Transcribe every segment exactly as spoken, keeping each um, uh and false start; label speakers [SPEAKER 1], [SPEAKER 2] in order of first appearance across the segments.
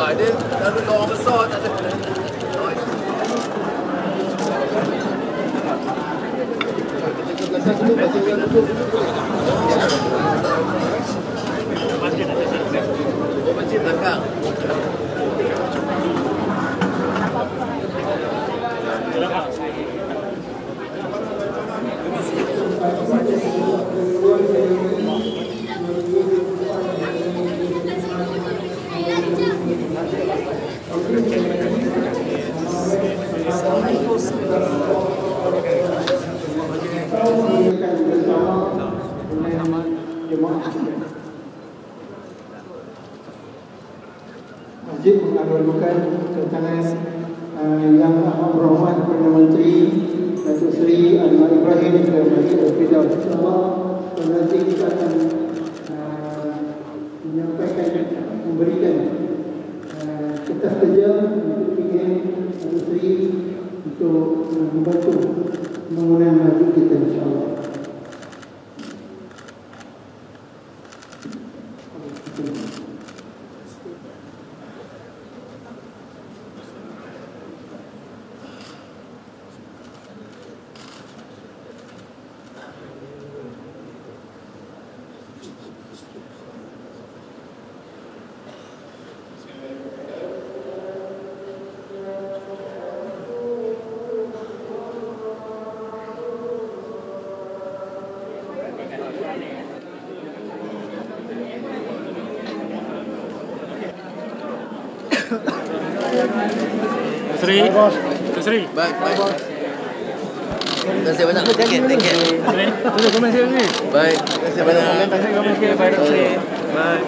[SPEAKER 1] lah. Dia lalu orang besar tak ada. Masjid belakang.
[SPEAKER 2] Masjid menganugerahkan kedatangan uh, yang amat berhormat Perdana Menteri Datuk Seri Anwar Ibrahim ke Masjid Al-Firdaus. InsyaAllah nanti kita akan uh, menyampaikan, memberikan uh, kertas kerja untuk P M Datuk Seri untuk uh, membantu pembangunan masjid kita, insyaAllah.
[SPEAKER 3] Seri, Seri.
[SPEAKER 1] Baik, baik. Terima kasih banyak. Thank you, thank you.
[SPEAKER 3] Seri, tunggu komen Seri.
[SPEAKER 1] Baik, terima kasih banyak.
[SPEAKER 3] Terima kasih komen Seri. Baik, Seri. Baik.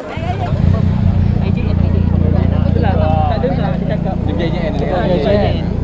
[SPEAKER 3] Okey. I J N, I J N. Itulah, tak ada nak cakap. Dia J N.